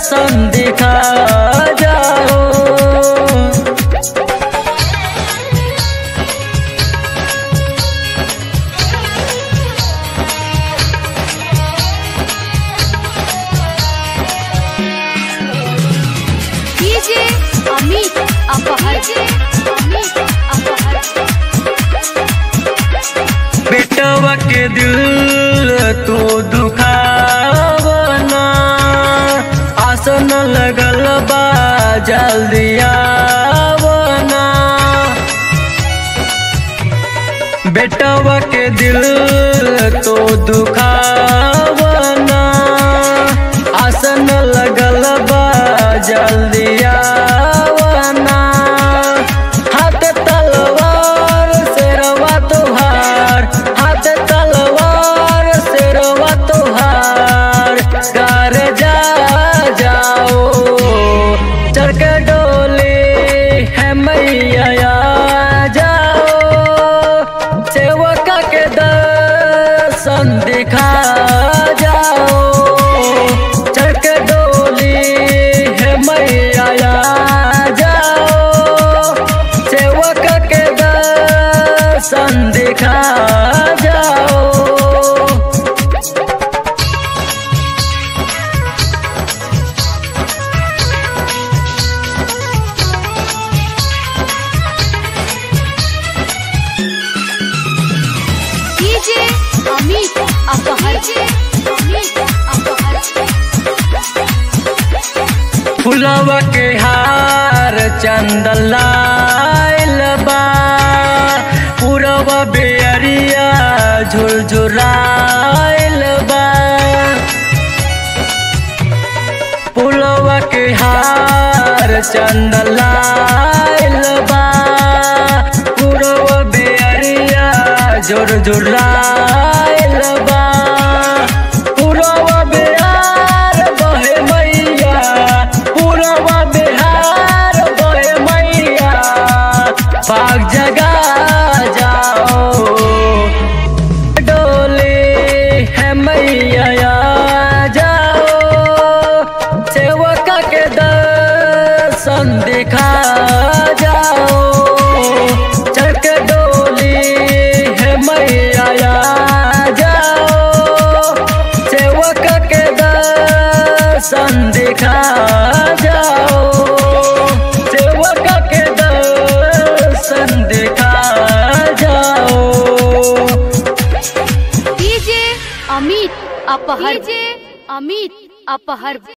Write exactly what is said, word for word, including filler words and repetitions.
दर्शन दिखा जाओ। डीजे अमित अपहर अमित अपहर। बेटवा के दिल तो दुखावना, आसन लगल बा जल्दी आवना। बेटवा के दिल तो दुखावना, आसन लगल बा जल्दी आवना। हाथ तलवार शेरवा तुहार, हाथ तलवार शेरवा तुहार। घर जा जाओ चढ़ के डोली है मैया जाओ। सेवका के दर्शन दिखा जाओ। चढ़ के डोली है मैया जाओ। सेवका के दर्शन दिखा जाओ। डीजे अमित अपहर अमित अपहर। फुलवा के हार चंदन लाइल बा, पुरवा बेरिया झुरझुराइल बा। फुलवा के हार चंदन लाइल बा, पुरवा बेरिया झुरझुराइल बा। पुरवा बिहार बहे मैया, पुरवा बिहार बहे मैया। पाक जगा जाओ डोली है मैया जाओ। सेवका के दर्शन दिखा जाओ। चढ़ के डोली है मैया जाओ। सेवका के दर्शन दिखा जाओ। सेवका के दर्शन दिखा जाओ। डीजे अमित अपहर डीजे अमित अपहर।